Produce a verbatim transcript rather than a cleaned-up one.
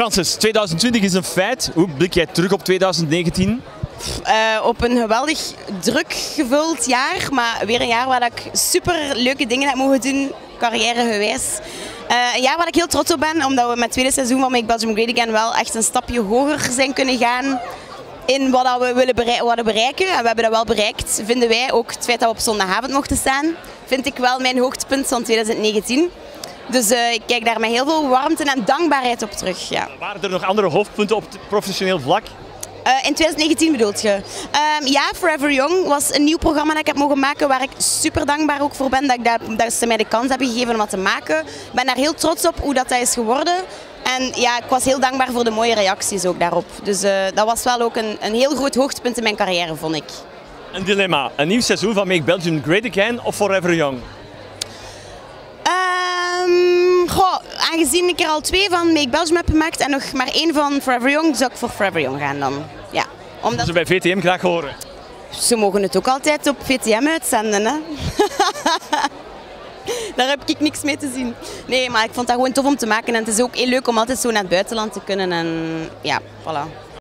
Frances, tweeduizend twintig is een feit. Hoe blik jij terug op tweeduizend negentien? Uh, op een geweldig druk gevuld jaar, maar weer een jaar waar ik super leuke dingen heb mogen doen, carrièregewijs. Uh, een jaar waar ik heel trots op ben, omdat we met het tweede seizoen van Make Belgium Great Again wel echt een stapje hoger zijn kunnen gaan in wat we willen bereiken, wat we bereiken. En we hebben dat wel bereikt, vinden wij. Ook het feit dat we op zondagavond mochten staan, vind ik wel mijn hoogtepunt van tweeduizend negentien. Dus uh, ik kijk daar met heel veel warmte en dankbaarheid op terug. Ja. Waren er nog andere hoofdpunten op het professioneel vlak? Uh, in tweeduizend negentien bedoelt je? Um, ja, Forever Young was een nieuw programma dat ik heb mogen maken waar ik super dankbaar ook voor ben dat, ik dat, dat ze mij de kans hebben gegeven om dat te maken. Ik ben daar heel trots op hoe dat, dat is geworden. En ja, ik was heel dankbaar voor de mooie reacties ook daarop. Dus uh, dat was wel ook een, een heel groot hoogtepunt in mijn carrière, vond ik. Een dilemma. Een nieuw seizoen van Make Belgium Great Again of Forever Young? Um, goh, aangezien ik er al twee van Make Belgium heb gemaakt en nog maar één van Forever Young, zou ik voor Forever Young gaan dan. Ja, omdat... Ze bij V T M graag horen? Ze mogen het ook altijd op V T M uitzenden, hè. Daar heb ik niks mee te zien. Nee, maar ik vond dat gewoon tof om te maken en het is ook heel leuk om altijd zo naar het buitenland te kunnen en ja, voilà.